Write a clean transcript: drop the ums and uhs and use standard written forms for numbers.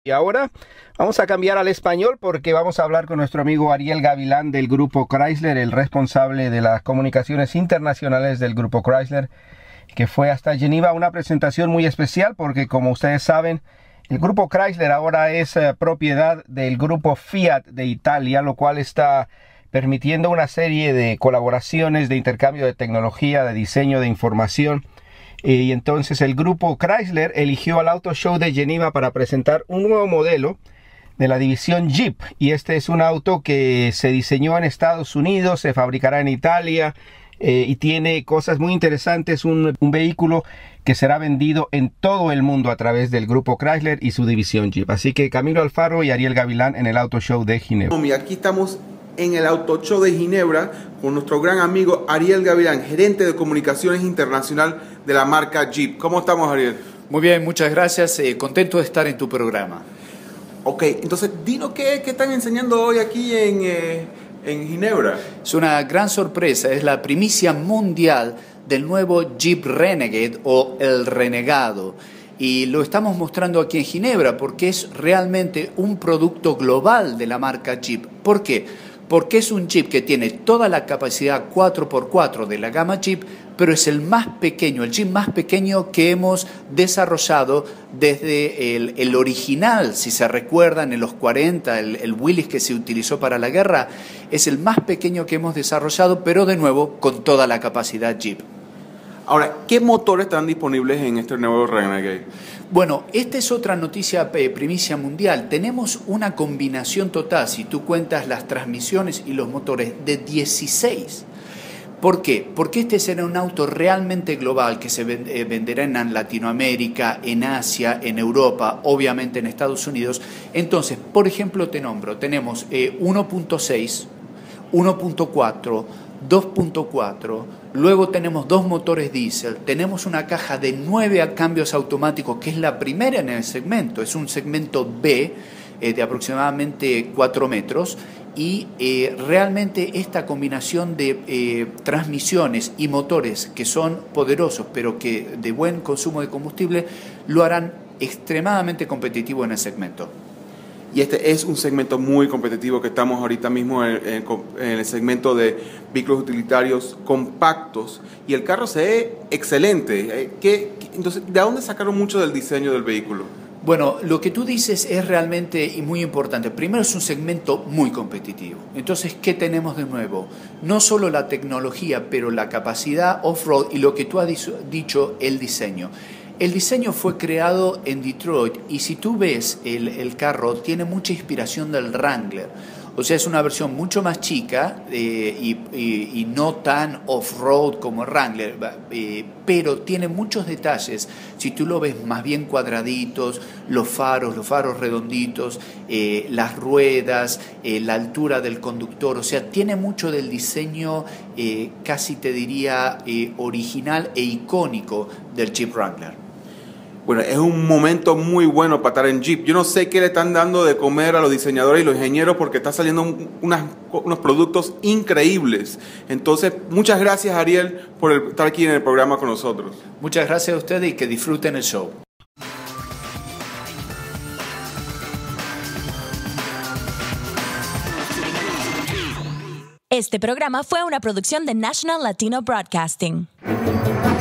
Y ahora vamos a cambiar al español porque vamos a hablar con nuestro amigo Ariel Gavilán del Grupo Chrysler, el responsable de las comunicaciones internacionales del Grupo Chrysler, que fue hasta Geneva, una presentación muy especial porque, como ustedes saben, el Grupo Chrysler ahora es propiedad del Grupo Fiat de Italia, lo cual está permitiendo una serie de colaboraciones, de intercambio de tecnología, de diseño, de información. Y entonces el Grupo Chrysler eligió al Auto Show de Geneva para presentar un nuevo modelo de la división Jeep. Y este es un auto que se diseñó en Estados Unidos, se fabricará en Italia y tiene cosas muy interesantes. Un vehículo que será vendido en todo el mundo a través del Grupo Chrysler y su división Jeep. Así que Camilo Alfaro y Ariel Gavilán en el Auto Show de Ginebra. Y aquí estamos en el Auto Show de Ginebra con nuestro gran amigo Ariel Gavilán, gerente de comunicaciones internacional de la marca Jeep. ¿Cómo estamos, Ariel? Muy bien, muchas gracias. Contento de estar en tu programa. Ok, entonces dinos qué están enseñando hoy aquí en Ginebra. Es una gran sorpresa, es la primicia mundial del nuevo Jeep Renegade o el Renegado. Y lo estamos mostrando aquí en Ginebra porque es realmente un producto global de la marca Jeep. ¿Por qué? Porque es un Jeep que tiene toda la capacidad 4x4 de la gama Jeep, pero es el más pequeño, el Jeep más pequeño que hemos desarrollado desde el original, si se recuerdan, en los 40, el Willys que se utilizó para la guerra, es el más pequeño que hemos desarrollado, pero de nuevo con toda la capacidad Jeep. Ahora, ¿qué motores están disponibles en este nuevo Renegade? Bueno, esta es otra noticia primicia mundial. Tenemos una combinación total, si tú cuentas las transmisiones y los motores, de 16. ¿Por qué? Porque este será un auto realmente global que se venderá en Latinoamérica, en Asia, en Europa, obviamente en Estados Unidos. Entonces, por ejemplo, te nombro, tenemos 1.6, 1.4, 2.4, luego tenemos dos motores diésel, tenemos una caja de 9 cambios automáticos, que es la primera en el segmento, es un segmento B de aproximadamente 4 metros, y realmente esta combinación de transmisiones y motores que son poderosos, pero que de buen consumo de combustible, lo harán extremadamente competitivo en el segmento. Y este es un segmento muy competitivo que estamos ahorita mismo en el segmento de vehículos utilitarios compactos. Y el carro se ve excelente. Entonces, ¿de dónde sacaron mucho del diseño del vehículo? Bueno, lo que tú dices es realmente muy importante. Primero, es un segmento muy competitivo. Entonces, ¿qué tenemos de nuevo? No solo la tecnología, pero la capacidad off-road y lo que tú has dicho, el diseño. El diseño fue creado en Detroit y si tú ves el carro, tiene mucha inspiración del Wrangler. O sea, es una versión mucho más chica y no tan off-road como el Wrangler, pero tiene muchos detalles. Si tú lo ves más bien cuadraditos, los faros redonditos, las ruedas, la altura del conductor. O sea, tiene mucho del diseño, casi te diría, original e icónico del Jeep Wrangler. Bueno, es un momento muy bueno para estar en Jeep. Yo no sé qué le están dando de comer a los diseñadores y los ingenieros porque está saliendo unos productos increíbles. Entonces, muchas gracias, Ariel, por estar aquí en el programa con nosotros. Muchas gracias a ustedes y que disfruten el show. Este programa fue una producción de National Latino Broadcasting.